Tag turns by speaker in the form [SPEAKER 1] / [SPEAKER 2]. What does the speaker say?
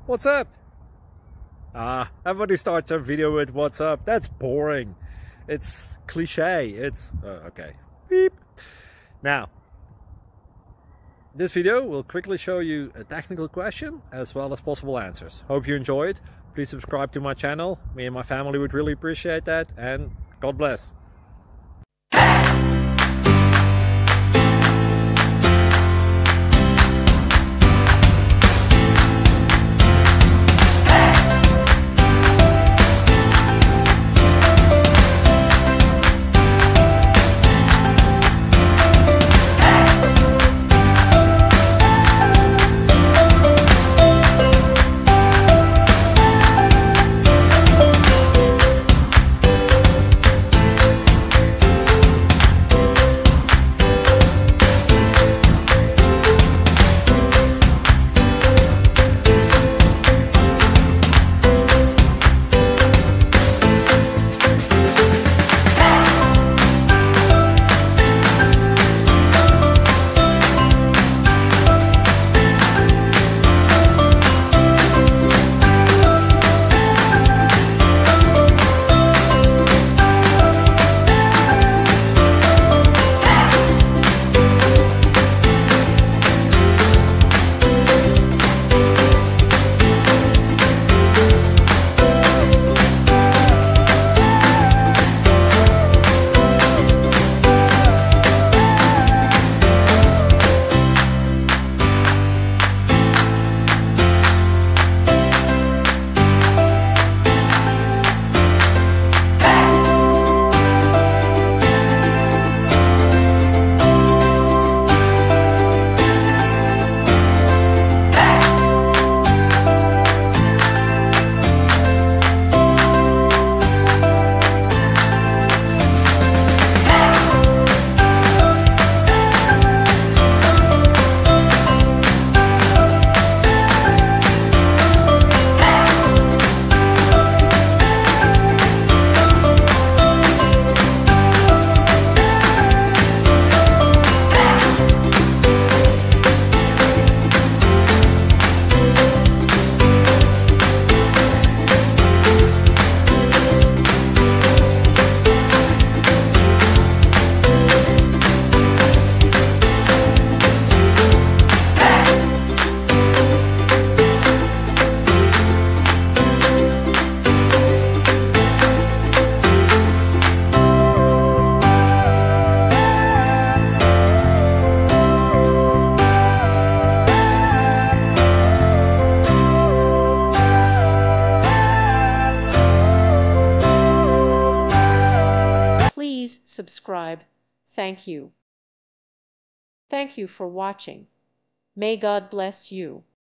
[SPEAKER 1] What's up? Everybody starts their video with what's up. That's boring. It's cliche. It's okay. Beep. Now, this video will quickly show you a technical question as well as possible answers. Hope you enjoyed. Please subscribe to my channel. Me and my family would really appreciate that, and God bless.
[SPEAKER 2] Please subscribe. Thank you. Thank you for watching. May God bless you.